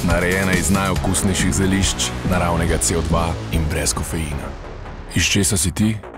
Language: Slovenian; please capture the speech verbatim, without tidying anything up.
narejena iz najokusnejših zelišč, naravnega C O dva in brez kofeina. Iz česa si ti?